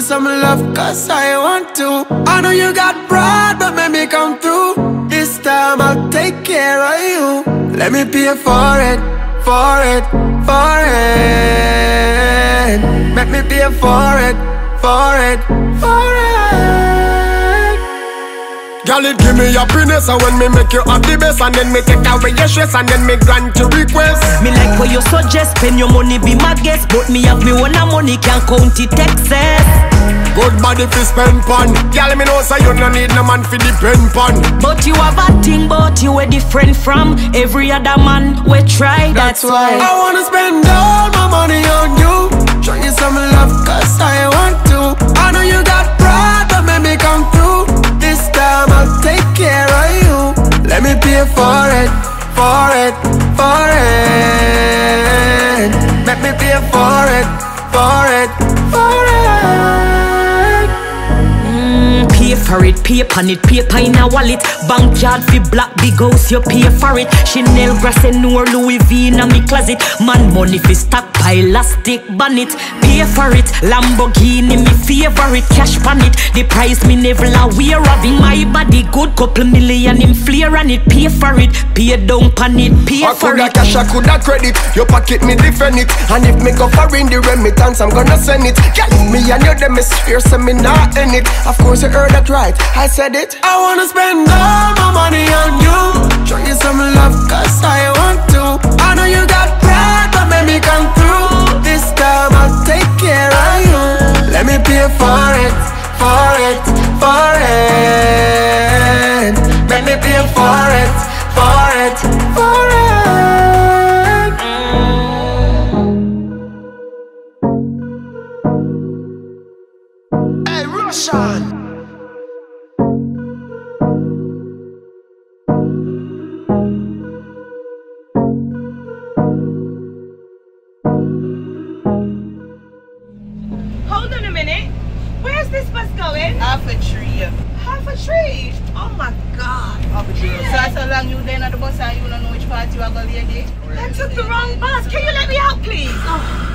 some love cause I want to. I know you got pride but make me come through. This time I'll take care of you. Let me pay for it, for it, for it. Make me pay for it, for it, for it. Girl, it give me happiness, and when me make you have the best, and then me take away your stress, and then me grant your request. Me like what you suggest, spend your money, be my guest, but me have me one money, can't count it excess. Good body fi spend pon. Girl, me know say you no need no man fi depend pon. But you have a thing, but you are different from every other man we try. That's why I wanna spend all my money on you. Show you some love cause I want to. I know you got pride but make me come through. This time I'll take care of you. Let me pay for it, for it, for it. Make me pay for it, for it, for it. Pay for it, pay upon it, paper in a wallet. Bank card fi black big house, you pay for it. Chanel, Grasset, nor Louis V in a me closet. Man money fi stockpile, elastic bonnet. Pay for it, Lamborghini me favorite. Cash pan it, the price me never aware of. In my body good, couple million in flare on it. Pay for it, pay down pan it, pay for it. I coulda cash, I coulda credit. Your pocket me defend it. And if me go foreign the remittance, I'm gonna send it. Girl, me and you them is fear, so me not in it. Of course you heard that right, I said it. I wanna spend all my money on you. Show you some love cause I want to. I know you got pride but make me come through. This time I'll take care of you. Let me pay for it, for it, for it. Make me pay for it, for it, for it. Hey, Russian. Hold on a minute. Where's this bus going? Half a tree. Half a tree. Oh my God. Half a tree. So long you there at the bus and you don't know which part you are going to lady? I took the wrong bus. Can you let me out, please? Oh.